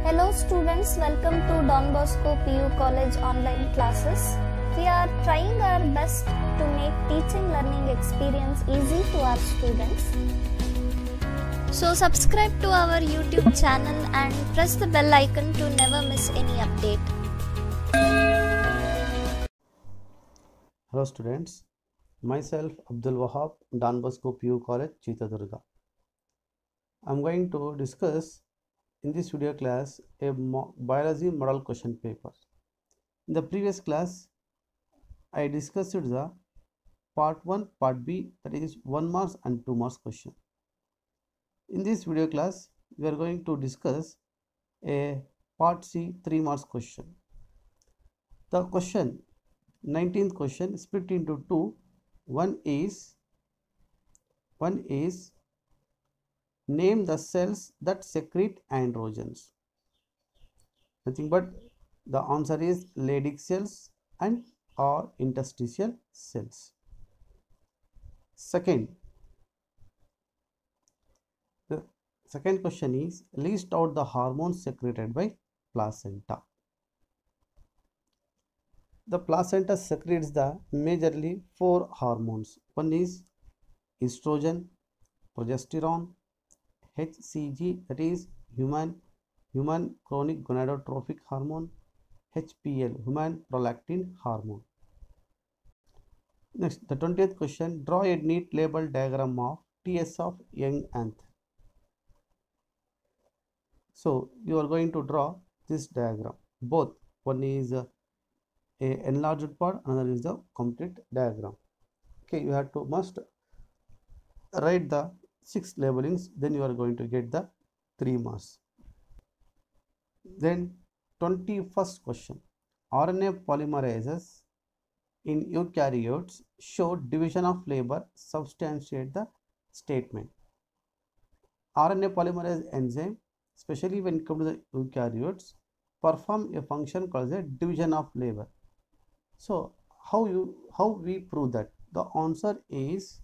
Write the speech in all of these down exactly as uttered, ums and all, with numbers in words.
Hello students, welcome to Don Bosco P U College online classes. We are trying our best to make teaching learning experience easy to our students. So subscribe to our YouTube channel and press the bell icon to never miss any update. Hello students, myself Abdul Wahab, Don Bosco P U College, Chitradurga. I am going to discuss in this video class a mo biology model question paper. In the previous class, I discussed the part one, part B, that is one marks and two marks question. In this video class, we are going to discuss a part C, three marks question. The question, nineteenth question, split into two. One is, one is name the cells that secrete androgens. Nothing but the answer is Leydig cells and or interstitial cells. Second, the second question is list out the hormones secreted by placenta. The placenta secretes the majorly four hormones. One is estrogen, progesterone, H C G, that is human human chronic gonadotrophic hormone, H P L, human prolactin hormone. Next, the twentieth question, draw a neat label diagram of T S of young anther. So you are going to draw this diagram. Both, one is a, a enlarged part, another is the complete diagram. Okay, you have to must write the six labelings, then you are going to get the three marks. Then twenty-first question, R N A polymerases in eukaryotes show division of labor, substantiate the statement. R N A polymerase enzyme, especially when it comes to the eukaryotes, perform a function called a division of labor. So how you how we prove that? The answer is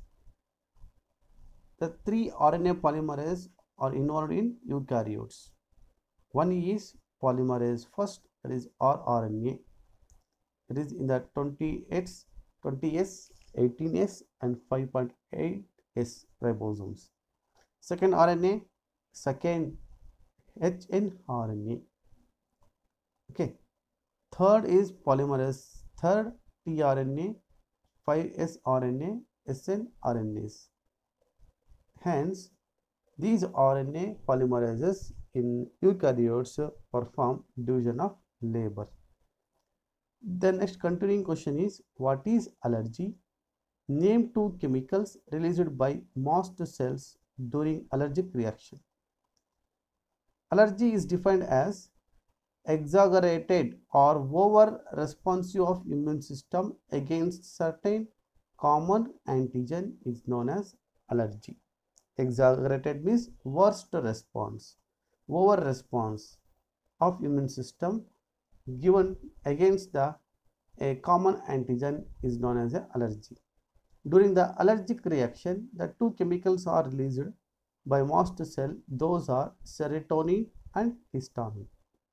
the three R N A polymerases are involved in eukaryotes. One is polymerase first, that is rRNA. It is in the twenty S, twenty S, eighteen S and five point eight S ribosomes. Second R N A, second hnRNA. Okay. Third is polymerase third tRNA, five S R N A, snRNAs. Hence, these R N A polymerases in eukaryotes perform division of labor. The next continuing question is, what is allergy? Name two chemicals released by mast cells during allergic reaction. Allergy is defined as exaggerated or over responsive of immune system against certain common antigen is known as allergy. Exaggerated means worst response, over response of immune system given against the a common antigen is known as a allergy. During the allergic reaction, the two chemicals are released by mast cell. Those are serotonin and histamine.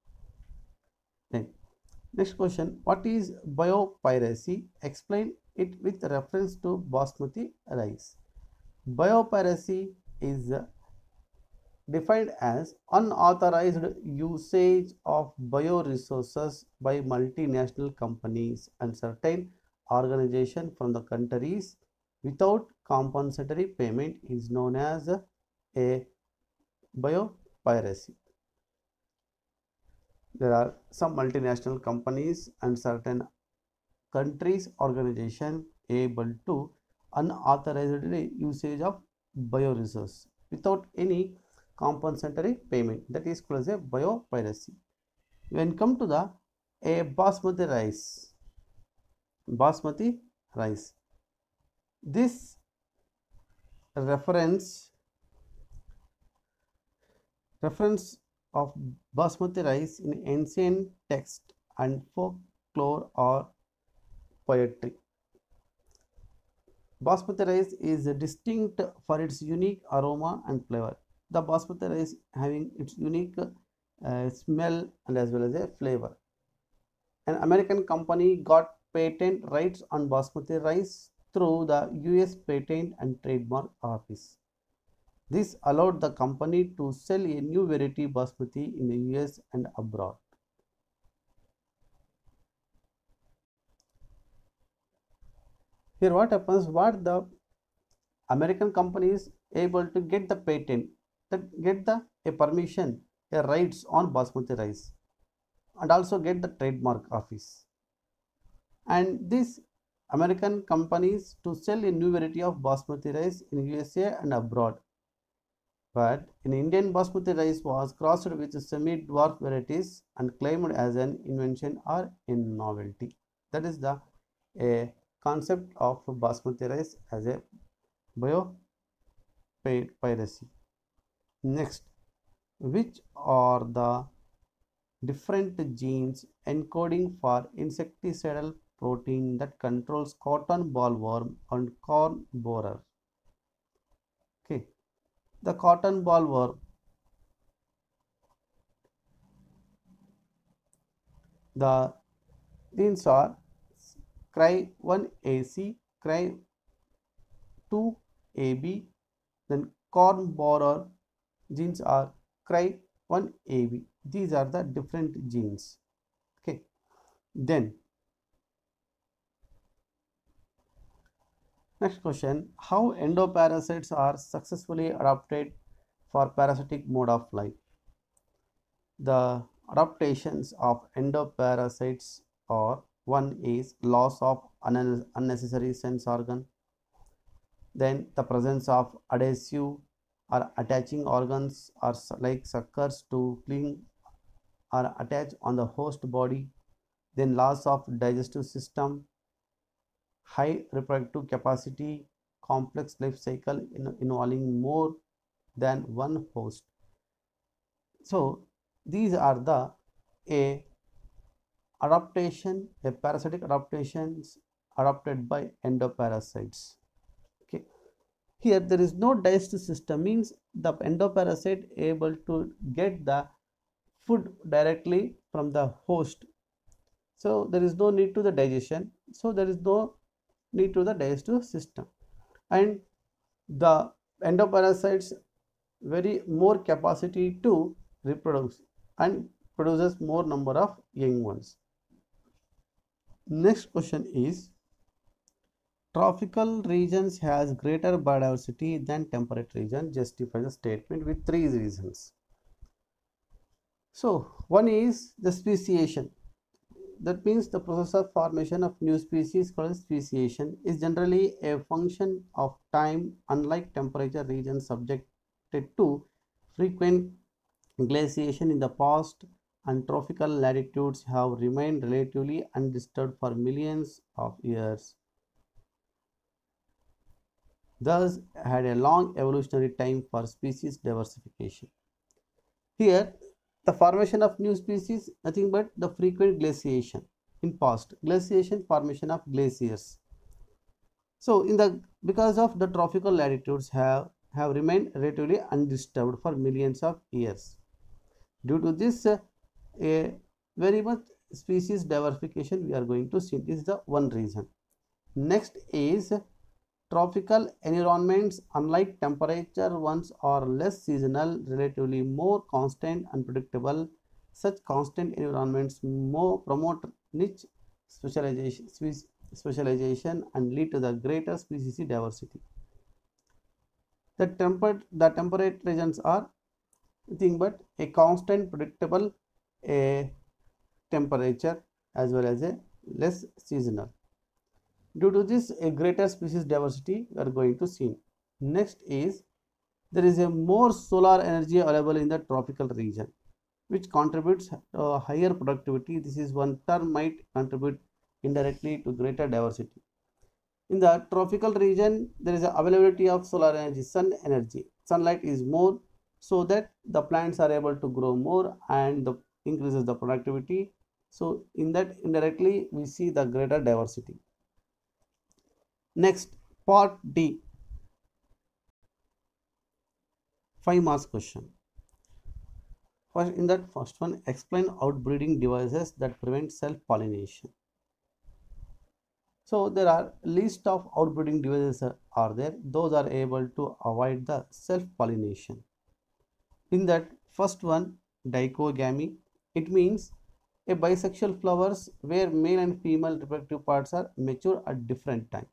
Then next question, what is biopiracy? Explain it with reference to basmati rice. Biopiracy is defined as unauthorized usage of bioresources by multinational companies and certain organizations from the countries without compensatory payment is known as a biopiracy. There are some multinational companies and certain countries organization able to unauthorized usage of bioresource without any compensatory payment, that is called as a biopiracy. When come to the a basmati rice, basmati rice, this reference reference of basmati rice in ancient text and folklore or poetry. Basmati rice is distinct for its unique aroma and flavor. The basmati rice having its unique uh, smell and as well as a flavor. An American company got patent rights on basmati rice through the U S Patent and Trademark Office. This allowed the company to sell a new variety basmati in the U S and abroad. Here what happens, what the American company is able to get the patent, that get the a permission, a rights on basmati rice, and also get the trademark office. And these American companies to sell a new variety of basmati rice in U S A and abroad. But in Indian basmati rice was crossed with semi-dwarf varieties and claimed as an invention or a novelty. That is the a concept of basmati rice as a biopiracy. Next, which are the different genes encoding for insecticidal protein that controls cotton bollworm and corn borer? Okay, the cotton bollworm, the genes are C R Y one A C, C R Y two A B, then corn borer genes are C R Y one A B. These are the different genes. Okay, then next question, how endoparasites are successfully adapted for parasitic mode of life? The adaptations of endoparasites are: one is loss of unnecessary sense organ, then the presence of adhesive or attaching organs or like suckers to cling or attach on the host body, then loss of digestive system, high reproductive capacity, complex life cycle in, involving more than one host. So these are the a adaptation, a parasitic adaptations adapted by endoparasites. Okay, here there is no digestive system, means the endoparasite able to get the food directly from the host, so there is no need to the digestion, so there is no need to the digestive system, and the endoparasites very more capacity to reproduce and produces more number of young ones. Next question is, tropical regions has greater biodiversity than temperate region. Justify the statement with three reasons. So one is the speciation. That means the process of formation of new species called speciation is generally a function of time, unlike temperature regions subjected to frequent glaciation in the past, and tropical latitudes have remained relatively undisturbed for millions of years, thus had a long evolutionary time for species diversification. Here the formation of new species, nothing but the frequent glaciation in past, glaciation, formation of glaciers. So in the because of the tropical latitudes have have remained relatively undisturbed for millions of years. Due to this uh, a very much species diversification we are going to see. This is the one reason. Next is tropical environments, unlike temperature ones, are less seasonal, relatively more constant and predictable. Such constant environments more promote niche specialization, specialization and lead to the greater species diversity. The temperate the temperate regions are nothing but a constant predictable a temperature as well as a less seasonal. Due to this, a greater species diversity we are going to see. Next is, there is a more solar energy available in the tropical region, which contributes to higher productivity. This is one term might contribute indirectly to greater diversity. In the tropical region, there is a availability of solar energy, sun energy. Sunlight is more, so that the plants are able to grow more and the increases the productivity. So in that indirectly we see the greater diversity. Next, part D, five marks question. First, in that first one, explain outbreeding devices that prevent self-pollination. So there are list of outbreeding devices are there. Those are able to avoid the self-pollination. In that first one, dichogamy, it means a bisexual flowers where male and female reproductive parts are mature at different time.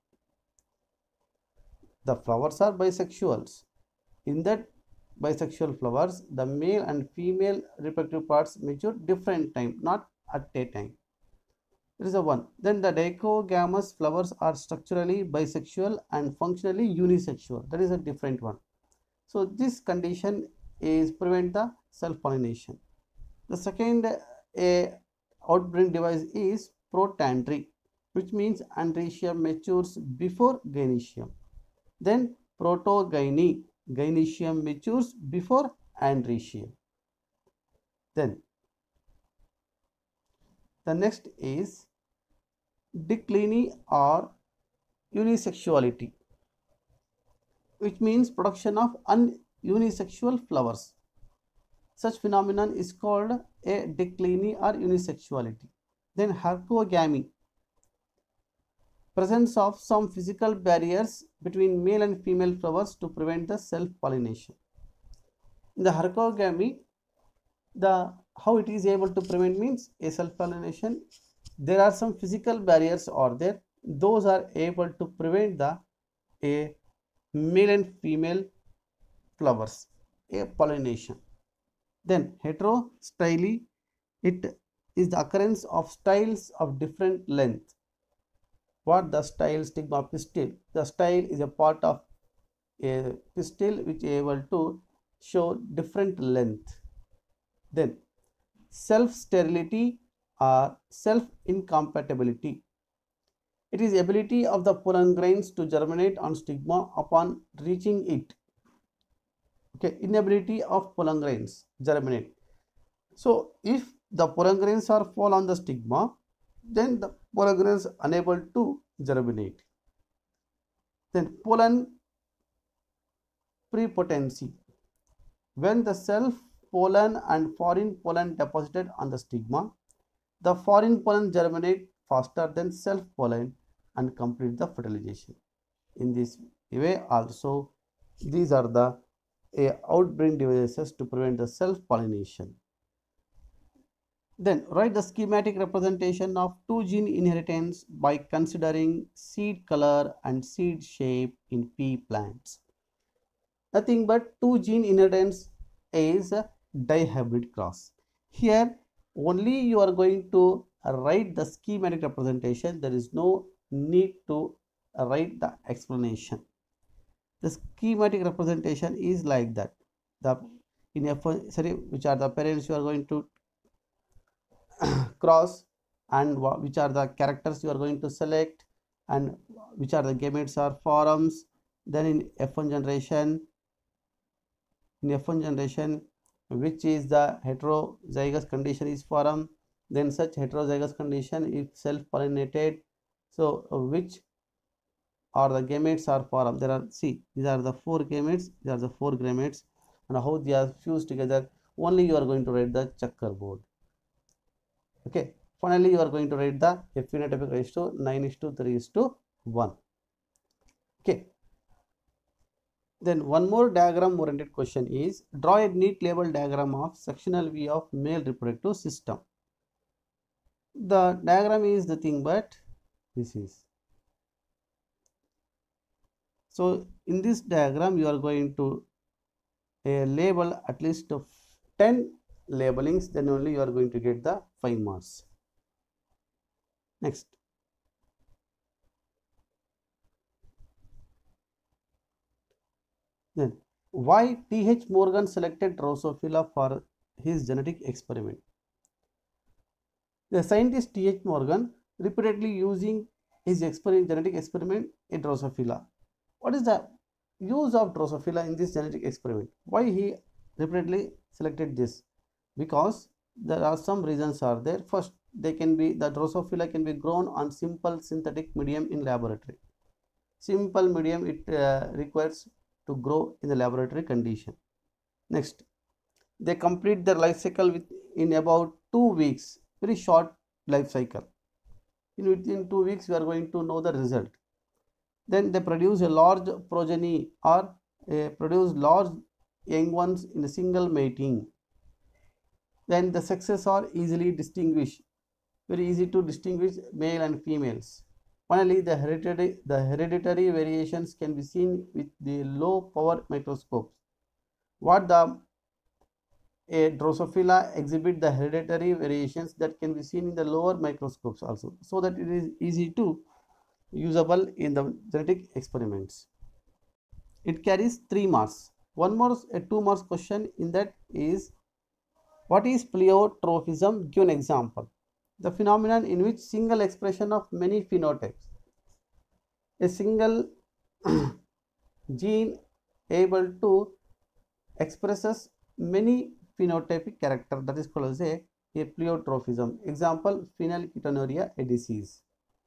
The flowers are bisexuals. In that bisexual flowers, the male and female reproductive parts mature different time, not at a time. There is a one. Then the dichogamous flowers are structurally bisexual and functionally unisexual. That is a different one. So this condition is prevent the self-pollination. The second a outbreeding device is protandry, which means androecium matures before gynoecium. Then protogyny, gynoecium matures before androecium. Then the next is dichlyny or unisexuality, which means production of unisexual flowers. Such phenomenon is called a dichlyny or unisexuality. Then hercogamy, presence of some physical barriers between male and female flowers to prevent the self-pollination. In the hercogamy, the how it is able to prevent means a self-pollination. There are some physical barriers are there. Those are able to prevent the a male and female flowers a pollination. Then heterostyly, it is the occurrence of styles of different length. What the style stigma pistil? The style is a part of a pistil which is able to show different length. Then self-sterility or self-incompatibility. It is ability of the pollen grains to germinate on stigma upon reaching it. Okay, inability of pollen grains germinate. So if the pollen grains are fall on the stigma, then the pollen grains unable to germinate. Then pollen prepotency. When the self pollen and foreign pollen deposited on the stigma, the foreign pollen germinate faster than self pollen and complete the fertilization. In this way also, these are the uh, outbreeding devices to prevent the self pollination. Then write the schematic representation of two gene inheritance by considering seed color and seed shape in pea plants. Nothing but two gene inheritance is a dihybrid cross. Here only you are going to write the schematic representation. There is no need to write the explanation. The schematic representation is like that. The in F one, sorry, which are the parents you are going to cross, and which are the characters you are going to select, and which are the gametes or forms. Then in F one generation, in F one generation, which is the heterozygous condition is formed. Then such heterozygous condition is self-pollinated. So which are the gametes are formed? There are, see, these are the four gametes. These are the four gametes, and how they are fused together. Only you are going to write the checkerboard. Okay. Finally, you are going to write the phenotypic ratio nine is to three is to one. Okay. Then one more diagram oriented question is draw a neat label diagram of sectional view of male reproductive system. The diagram is the thing, but this is. So in this diagram, you are going to uh, label at least ten labelings, then only you are going to get the five marks. Next. Then why T H Morgan selected Drosophila for his genetic experiment? The scientist T H Morgan repeatedly using his experiment, genetic experiment in Drosophila. What is the use of Drosophila in this genetic experiment? Why he repeatedly selected this? Because there are some reasons are there. First, they can be the Drosophila can be grown on simple synthetic medium in laboratory. Simple medium it uh, requires to grow in the laboratory condition. Next, they complete their life cycle with, in about two weeks, very short life cycle. In within two weeks, we are going to know the result. Then they produce a large progeny or uh, produce large young ones in a single mating. Then the sexes are easily distinguished, very easy to distinguish male and females. Finally, the hereditary, the hereditary variations can be seen with the low power microscopes. What the a Drosophila exhibit the hereditary variations that can be seen in the lower microscopes also, so that it is easy to usable in the genetic experiments. It carries three marks. One more, a two marks question in that is, what is pleiotrophism? Give an example. The phenomenon in which single expression of many phenotypes, a single gene able to expresses many phenotypic character, that is called as a, a pleiotrophism. Example, phenylketonuria, a disease.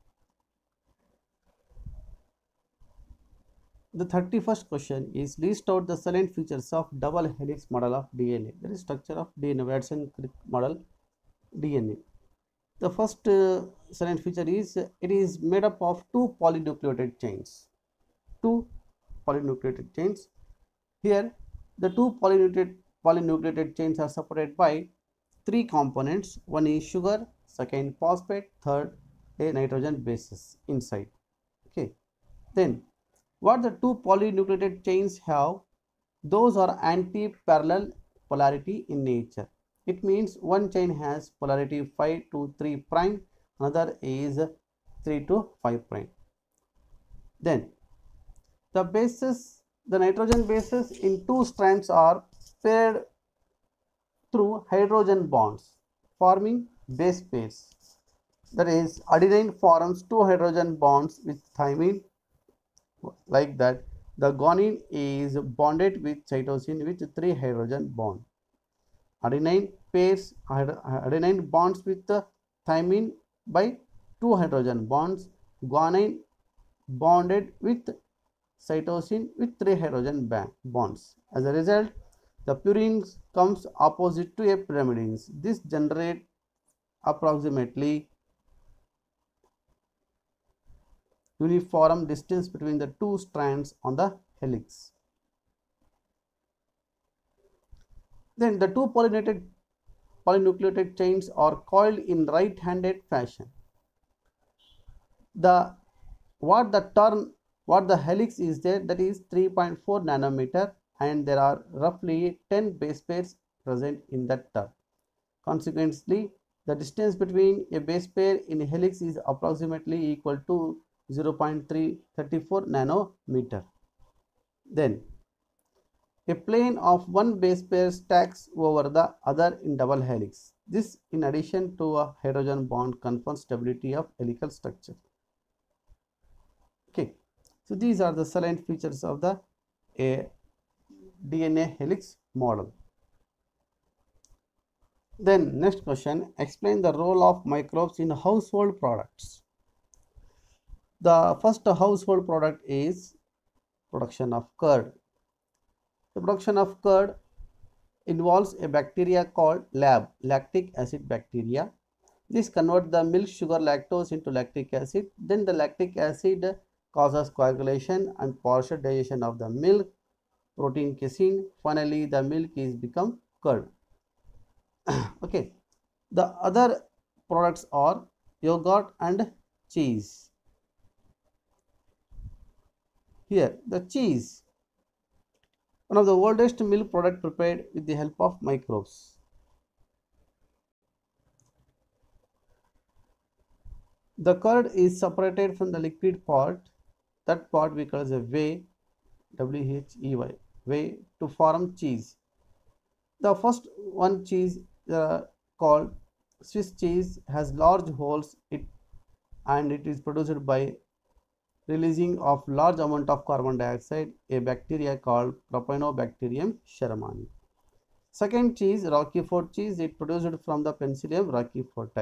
The thirty-first question is, list out the salient features of double helix model of D N A. That is structure of D N A, Watson-Crick model D N A. The first uh, salient feature is, uh, it is made up of two polynucleotide chains. Two polynucleotide chains. Here, the two polynucleotide, polynucleotide chains are separated by three components. One is sugar, second phosphate, third a nitrogen bases inside. Okay. Then, what the two polynucleotide chains have, those are anti-parallel polarity in nature. It means one chain has polarity five to three prime, another is three to five prime. Then the bases, the nitrogen bases in two strands are paired through hydrogen bonds, forming base pairs. That is, adenine forms two hydrogen bonds with thymine, like that. The guanine is bonded with cytosine with three hydrogen bond. Adenine pairs adenine bonds with the thymine by two hydrogen bonds. Guanine bonded with cytosine with three hydrogen bonds. As a result, the purine comes opposite to a pyrimidines. This generates approximately uniform distance between the two strands on the helix. Then the two polynucleotide, polynucleotide chains are coiled in right-handed fashion. The what the term what the helix is there, that is three point four nanometer, and there are roughly ten base pairs present in that term. Consequently, the distance between a base pair in a helix is approximately equal to zero point three three four nanometer. Then a plane of one base pair stacks over the other in double helix. This, in addition to a hydrogen bond, confers stability of helical structure. Okay, so these are the salient features of the a D N A helix model. Then next question, explain the role of microbes in household products. The first household product is production of curd. The production of curd involves a bacteria called L A B, lactic acid bacteria. This converts the milk sugar lactose into lactic acid. Then the lactic acid causes coagulation and partial digestion of the milk, protein casein. Finally, the milk is become curd. Okay, the other products are yogurt and cheese. Here, the cheese, one of the oldest milk product prepared with the help of microbes. The curd is separated from the liquid part. That part we call as a whey, W H E Y, whey, to form cheese. The first one cheese uh, called Swiss cheese has large holes it and it is produced by releasing of large amount of carbon dioxide, a bacteria called Propionibacterium shermani. Second cheese, Roquefort cheese, it produced from the Penicillium roqueforti.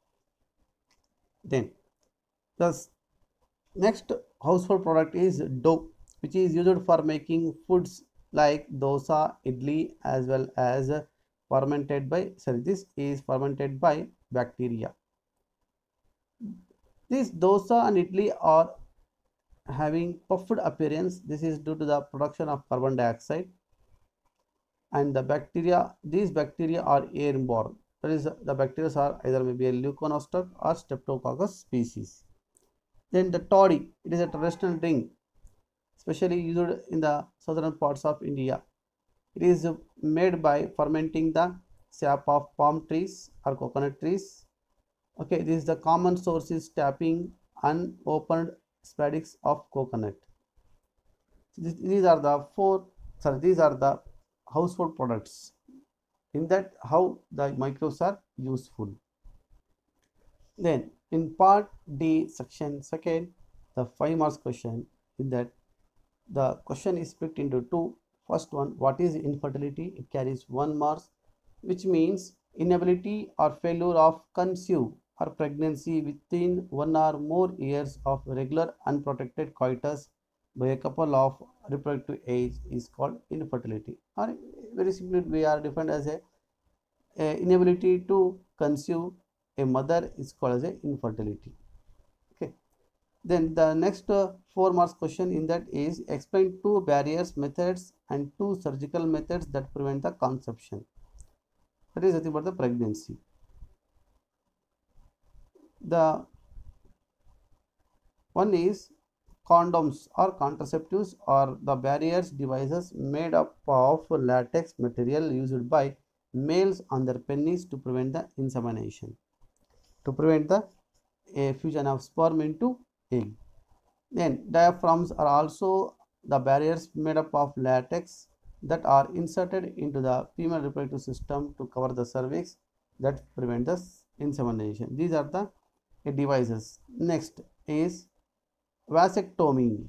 Then the next household product is dough, which is used for making foods like dosa, idli, as well as fermented by sorry this is fermented by bacteria. This dosa and idli are having puffed appearance. This is due to the production of carbon dioxide, and the bacteria, these bacteria are airborne. That is, the bacteria are either maybe a Leuconostoc or Streptococcus species. Then the toddy, it is a traditional drink, especially used in the southern parts of India. It is made by fermenting the sap of palm trees or coconut trees. Okay, this is the common source is tapping unopened spadix of coconut. So this, these are the four, sorry, these are the household products. In that, how the microbes are useful. Then in part D section second, the five marks question, in that the question is split into two. First one, what is infertility? It carries one mark, which means inability or failure of conceive or pregnancy within one or more years of regular unprotected coitus by a couple of reproductive age is called infertility. Or very simply, we are defined as a, a inability to conceive a mother is called as a infertility. Okay. Then the next uh, four marks question in that is explain two barriers methods and two surgical methods that prevent the conception. That is nothing but the pregnancy. The one is condoms or contraceptives or the barriers devices made up of latex material used by males on their penis to prevent the insemination, to prevent the a fusion of sperm into egg. Then diaphragms are also the barriers made up of latex that are inserted into the female reproductive system to cover the cervix that prevent the insemination. These are the uh, devices. Next is vasectomy,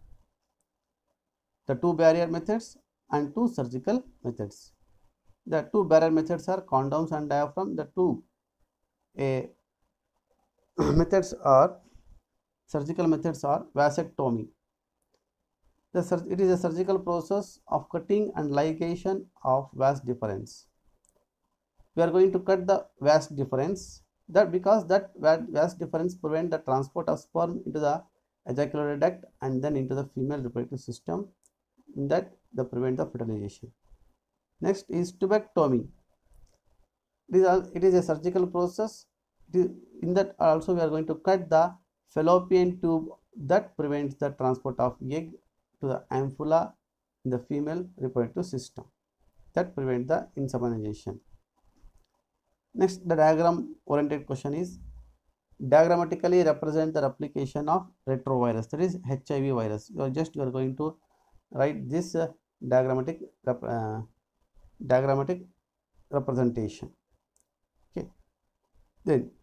the two barrier methods and two surgical methods. The two barrier methods are condoms and diaphragm. The two uh, methods are surgical methods are vasectomy. The, it is a surgical process of cutting and ligation of vas deferens. We are going to cut the vas deferens, that because that vas deferens prevent the transport of sperm into the ejaculatory duct and then into the female reproductive system, in that they prevent the fertilization. Next is tubectomy. It is, a, it is a surgical process. In that also we are going to cut the fallopian tube that prevents the transport of egg to the ampulla in the female reproductive system, that prevent the insemination. Next, the diagram oriented question is diagrammatically represent the replication of retrovirus, that is H I V virus. You are just you are going to write this uh, diagrammatic uh, diagrammatic representation. Okay. Then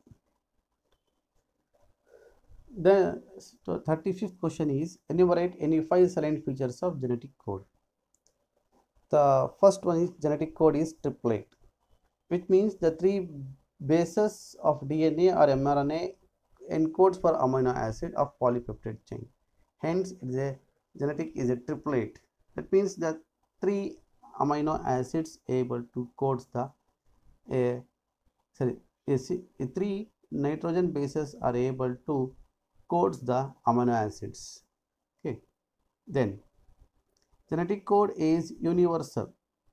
the thirty-fifth question is enumerate any five salient features of genetic code. The first one is genetic code is triplet, which means the three bases of D N A or mRNA encodes for amino acid of polypeptide chain. Hence, it is a genetic is a triplet. That means that three amino acids able to code the a sorry a, a three nitrogen bases are able to codes the amino acids. Okay. Then genetic code is universal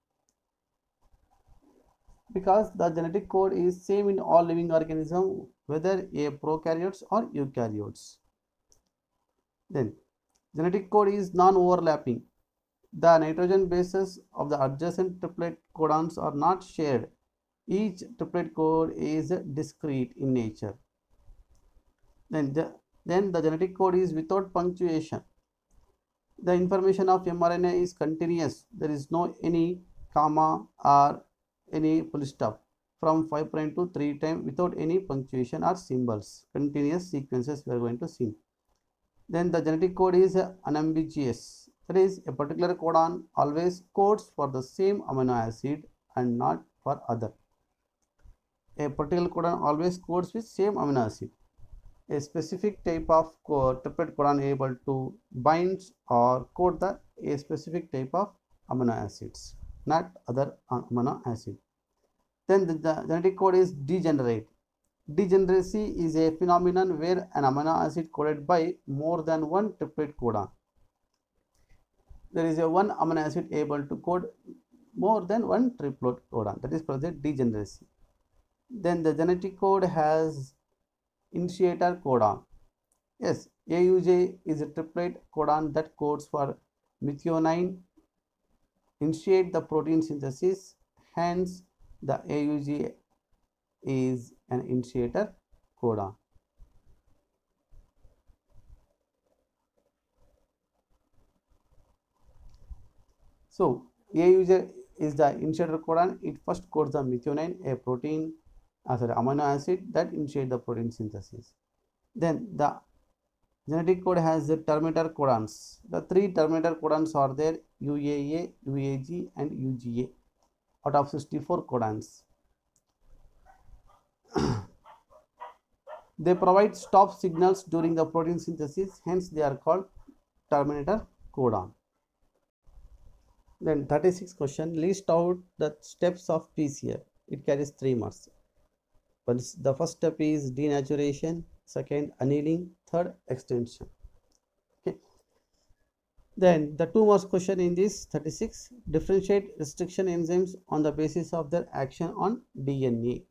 because the genetic code is same in all living organisms, whether a prokaryotes or eukaryotes. Then genetic code is non-overlapping. The nitrogen bases of the adjacent triplet codons are not shared. Each triplet code is discrete in nature. Then the Then the genetic code is without punctuation. The information of mRNA is continuous. There is no any comma or any full stop from five prime to three time without any punctuation or symbols. Continuous sequences we are going to see. Then the genetic code is unambiguous. That is, a particular codon always codes for the same amino acid and not for other. A particular codon always codes with same amino acid. A specific type of triplet codon able to bind or code the a specific type of amino acids, not other amino acid. Then the, the genetic code is degenerate. Degeneracy is a phenomenon where an amino acid coded by more than one triplet codon. There is a one amino acid able to code more than one triplet codon. That is called the degeneracy. Then the genetic code has initiator codon. Yes, A U G is a triplet codon that codes for methionine, initiate the protein synthesis. Hence, the A U G is an initiator codon. So, A U G is the initiator codon. It first codes the methionine, a protein, uh, sorry, amino acid that initiate the protein synthesis. Then the genetic code has the terminator codons. The three terminator codons are there: U A A, U A G, and U G A out of sixty-four codons. They provide stop signals during the protein synthesis, hence they are called terminator codon. Then thirty-sixth question, list out the steps of P C R. It carries three marks. But the first step is denaturation, second annealing, third extension. Okay. Then the two marks question in this thirty-six, differentiate restriction enzymes on the basis of their action on D N A.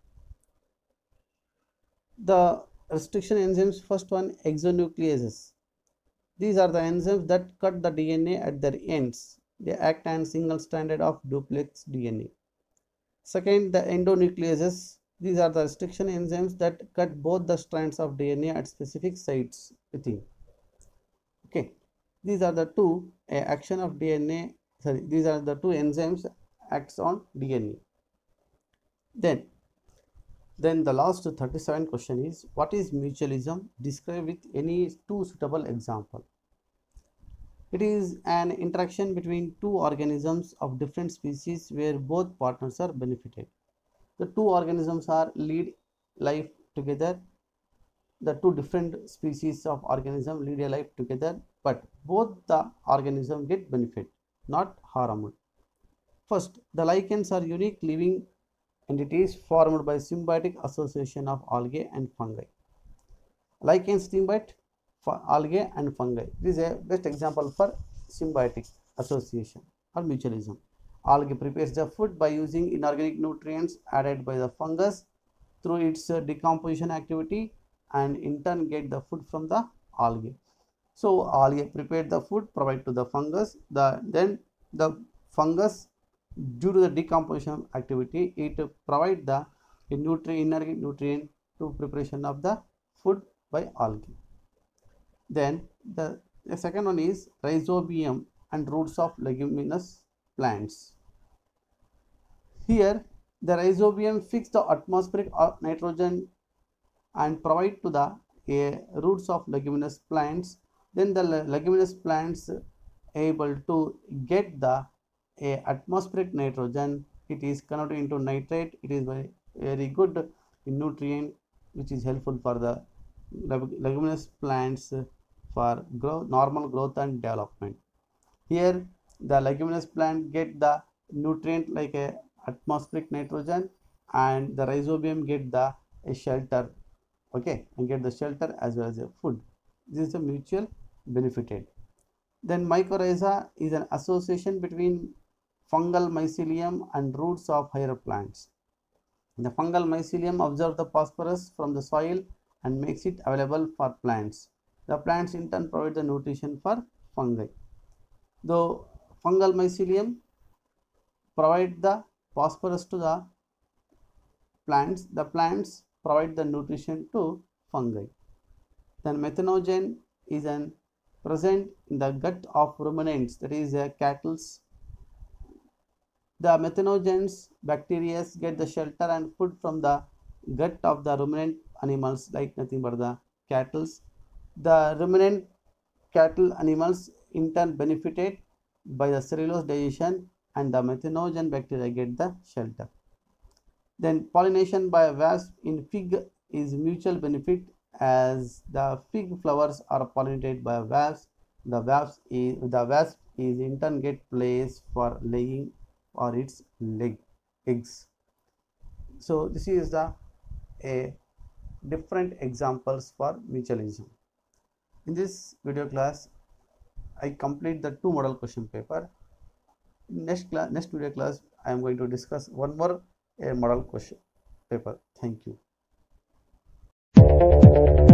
The restriction enzymes, first one, exonucleases. These are the enzymes that cut the D N A at their ends. They act on single stranded of duplex D N A. Second, the endonucleases. These are the restriction enzymes that cut both the strands of D N A at specific sites within. Okay, these are the two uh, action of D N A. Sorry, these are the two enzymes acts on D N A. Then, then the last thirty-seven question is, what is mutualism? Describe with any two suitable example. It is an interaction between two organisms of different species where both partners are benefited. The two organisms are lead life together. The two different species of organism lead a life together, but both the organism get benefit, not harmed. First, the lichens are unique living entities formed by symbiotic association of algae and fungi. Lichens symbiote algae and fungi. This is a best example for symbiotic association or mutualism. Algae prepares the food by using inorganic nutrients added by the fungus through its decomposition activity, and in turn get the food from the algae. So algae prepare the food, provide to the fungus. The then the fungus, due to the decomposition activity, it provide the nutrient, inorganic nutrient to preparation of the food by algae. Then the, the second one is rhizobium and roots of leguminous plants. Here the rhizobium fix the atmospheric nitrogen and provide to the uh, roots of leguminous plants. Then the leguminous plants able to get the uh, atmospheric nitrogen. It is converted into nitrate. It is very, very good nutrient which is helpful for the leguminous plants for growth, normal growth and development. Here the leguminous plant get the nutrient like a atmospheric nitrogen, and the rhizobium get the a shelter, okay, and get the shelter as well as a food. This is a mutual benefited. Then mycorrhiza is an association between fungal mycelium and roots of higher plants. The fungal mycelium absorbs the phosphorus from the soil and makes it available for plants. The plants in turn provide the nutrition for fungi. Though fungal mycelium provide the phosphorus to the plants, the plants provide the nutrition to fungi. Then methanogen is an present in the gut of ruminants, that is uh, cattle's. The methanogens bacteria get the shelter and food from the gut of the ruminant animals, like nothing but the cattle's. The ruminant cattle animals in turn benefited by the cellulose digestion, and the methanogen bacteria get the shelter. Then pollination by wasp in fig is mutual benefit, as the fig flowers are pollinated by wasps. The wasp is the wasp is in turn get place for laying or its leg eggs. So this is the a different examples for mutualism. In this video class, I complete the two model question paper. Next class, next video class, I am going to discuss one more a model question paper. Thank you.